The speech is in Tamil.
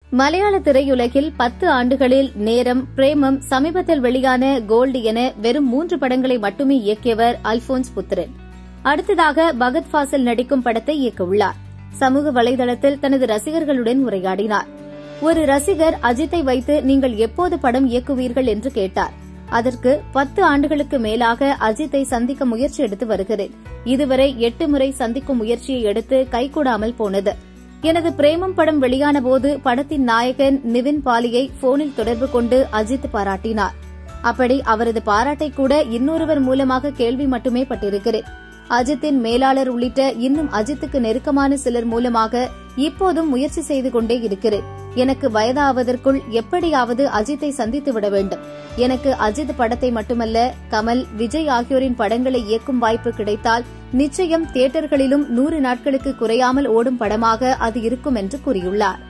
மலையாள திரையுலகில் 10 ஆண்டுகளில் நேரம், பிரேமம், சமீபத்தில் வெளியான கோல்டு என வெறும் 3 படங்களை மட்டுமே இயக்கியவர் அல்போன்ஸ் புத்திரன். அடுத்ததாக பகத் ஃபாசில் நடிக்கும் படத்தை இயக்கவுள்ளார். சமூக வலைதளத்தில் தனது ரசிகர்களுடன் உரையாடினார். ஒரு ரசிகர் அஜித்தை வைத்து நீங்கள் எப்போது படம் இயக்குவீர்கள் என்று கேட்டார். அதற்கு 10 ஆண்டுகளுக்கு மேலாக அஜித்தை சந்திக்க முயற்சி எடுத்து வருகிறேன். இதுவரை 8 முறை சந்திக்கும் முயற்சியை எடுத்து கைகூடாமல் போனது. எனது பிரேமம் படம் வெளியான போது படத்தின் நாயகன் நிவின் பாலியை போனில் தொடர்பு கொண்டு அஜித் பாராட்டினார். அப்படி அவரது பாராட்டை கூட இன்னொருவர் மூலமாக கேள்வி மட்டுமே பட்டிருக்கிறேன். அஜித்தின் மேலாளர் உள்ளிட்ட இன்னும் அஜித்துக்கு நெருக்கமான சிலர் மூலமாக இப்போதும் முயற்சி செய்து கொண்டே இருக்கிறேன். எனக்கு வயதாவதற்குள் எப்படியாவது அஜித்தை சந்தித்துவிட வேண்டும். எனக்கு அஜித் படத்தை மட்டுமல்ல, கமல், விஜய் ஆகியோரின் படங்களை இயக்கும் வாய்ப்பு கிடைத்தால் நிச்சயம் தியேட்டர்களிலும் 100 நாட்களுக்கு குறையாமல் ஓடும் படமாக அது இருக்கும் என்று கூறியுள்ளார்.